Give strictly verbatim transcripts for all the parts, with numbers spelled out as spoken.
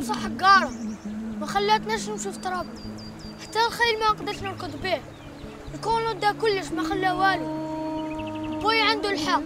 فرنسا حقارة ما خلتناش نمشي في تراب، حتى الخيل ما قدرت نركض به، الكون دا كلش ما خلى والو، بوي عنده الحق.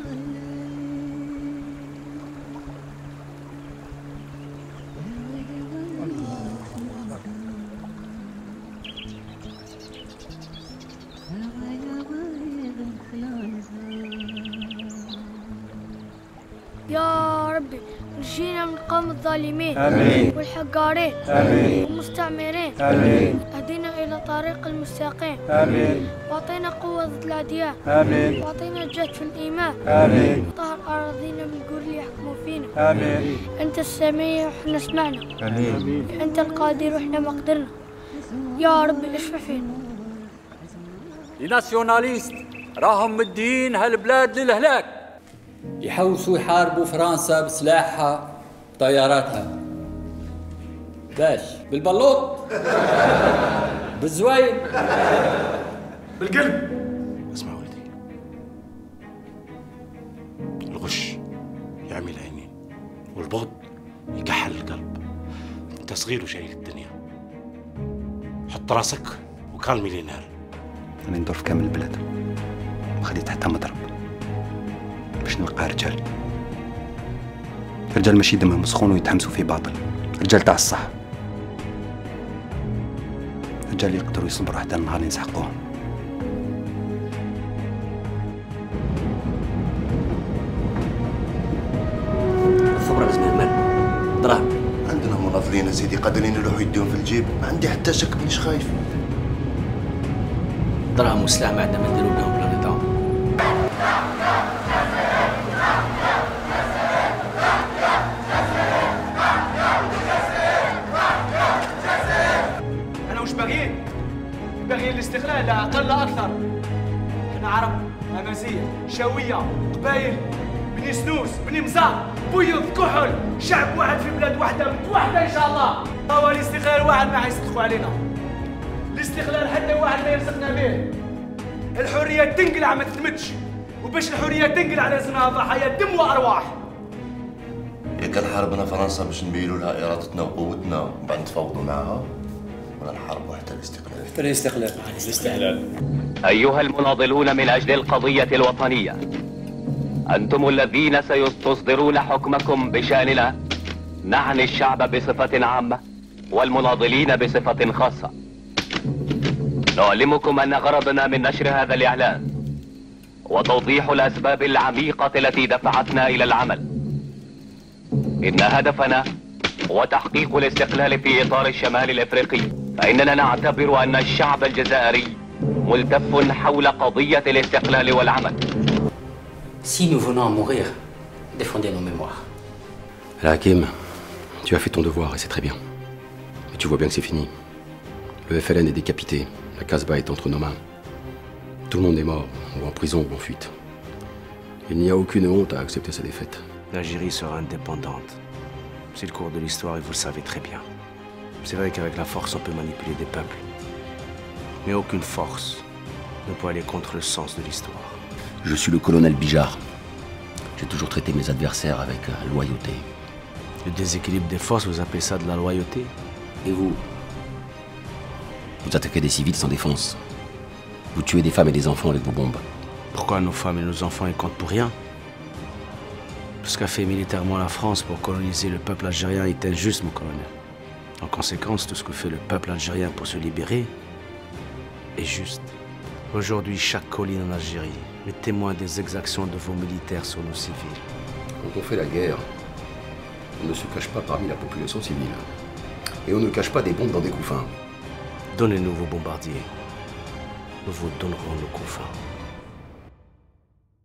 يا ربي نجينا من القوم الظالمين آمين والحقارين آمين والمستعمرين آمين اهدنا إلى طريق المستقيم آمين واعطينا قوة ضد الأعداء آمين واعطينا الجهد في الإيمان آمين وطهر أراضينا من الجور اللي يحكموا فينا. آمين أنت السميع وإحنا سمعنا، آمين أنت القادر وإحنا ما قدرنا، يا ربي اشفع فينا. الناسيوناليست راهم مدين هالبلاد للهلاك، يحوسوا يحاربوا فرنسا بسلاحها بطياراتها. باش بالبلوط بالزواين بالقلب. اسمع ولدي، الغش يعمي العينين والبغض يكحل القلب. انت صغير وشايل الدنيا، حط راسك وكان مليونير. أنا ندور في كامل البلاد وخديت حتى مضرب باش نلقى رجال، رجال ماشي دمهم مسخون ويتحمسوا في باطل، رجال تاع الصح، رجال يقدروا يصبروا حتى النهار اللي يسحقوهم. الصبر لازم مال دراهم. عندنا مناضلين سيدي قادرين يروحوا يديهم في الجيب، ما عندي حتى شك مانيش خايف. دراهم وسلاح ما عندنا ما نديرو بهم بلا نظام. أنا وش باغيين؟ باغيين الاستقلال لا أقل لا أكثر. احنا عرب، أمازيغ، شاوية، قبايل، بني سنوس، بني مزار، بيض، كحل، شعب واحد في بلاد واحدة متوحدة إن شاء الله. هو الاستقلال واحد ما حيصدقوا علينا. الاستقلال حتى واحد ما يرزقنا به. الحرية تنقلع ما تتمدش، وباش الحرية تنقلع لازمها ضحايا دم وأرواح. يا كان حاربنا فرنسا باش نبينوا لها إرادتنا وقوتنا وبعد نتفاوضوا معها، ولا نحاربوا حتى الاستقلال. حتى الاستقلال. الاستقلال. أيها المناضلون من أجل القضية الوطنية، أنتم الذين سيستصدرون حكمكم بشأننا، نعني الشعب بصفة عامة والمناضلين بصفة خاصة. نعلمكم أن غرضنا من نشر هذا الإعلان وتوضيح الأسباب العميقة التي دفعتنا إلى العمل. إن هدفنا هو تحقيق الاستقلال في إطار الشمال الإفريقي، فإننا نعتبر أن الشعب الجزائري ملتف حول قضية الاستقلال والعمل. Si nous venons à mourir, défendez nos mémoires. Hakim, tu as fait ton devoir et c'est très bien. Mais tu vois bien que c'est fini. Le F L N est décapité, la Casbah est entre nos mains. Tout le monde est mort, ou en prison, ou en fuite. Il n'y a aucune honte à accepter sa défaite. L'Algérie sera indépendante. C'est le cours de l'histoire et vous le savez très bien. C'est vrai qu'avec la force, on peut manipuler des peuples. Mais aucune force ne peut aller contre le sens de l'histoire. Je suis le colonel Bijard. J'ai toujours traité mes adversaires avec euh, loyauté. Le déséquilibre des forces, vous appelez ça de la loyauté? Et vous? Vous attaquez des civils sans défense. Vous tuez des femmes et des enfants avec vos bombes. Pourquoi nos femmes et nos enfants ils comptent pour rien? Tout ce qu'a fait militairement la France pour coloniser le peuple algérien est injuste, mon colonel. En conséquence, tout ce que fait le peuple algérien pour se libérer est juste. Aujourd'hui, chaque colline en Algérie est témoin des exactions de vos militaires sur nos civils. Quand on fait la guerre, on ne se cache pas parmi la population civile. Et on ne cache pas des bombes dans des couffins. Donnez-nous vos bombardiers. Nous vous donnerons nos couffins.